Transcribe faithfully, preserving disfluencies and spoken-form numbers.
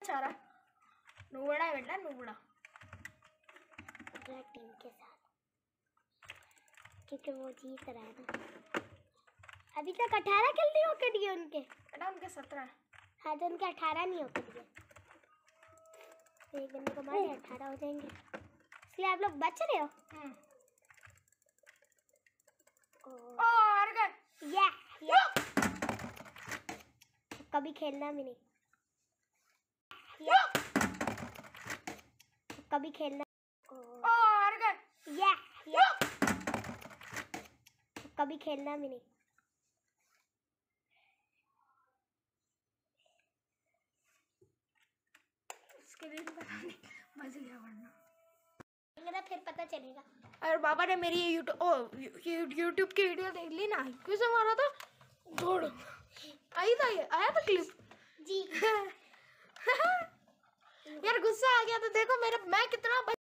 सारा नुबड़ा है बेटा, नुबड़ा टीम के साथ, क्योंकि वो जीत रहा है ना। अभी तक अठारह किल नहीं होके दिए उनके बेटा, उनके सत्रह। हाँ तो उनके अठारह नहीं होके दिए, एक बंदे को मारे अठारह हो जाएंगे, इसलिए आप लोग बच रहे हो। ओ हार गए। या, या। कभी खेलना भी नहीं, या। कभी खेलना। ओ हार गए। या, या। कभी खेलना भी नहीं। स्क्रीन पर मजे क्या करना, फिर पता चलेगा। अगर बाबा ने मेरी यूट्यूब ओ यूट्यूब की वीडियो देख ली ना, किसे मारा था, दौड़ आई था, ये आया था क्लिप जी। यार गुस्सा आ गया तो देखो मेरा, मैं कितना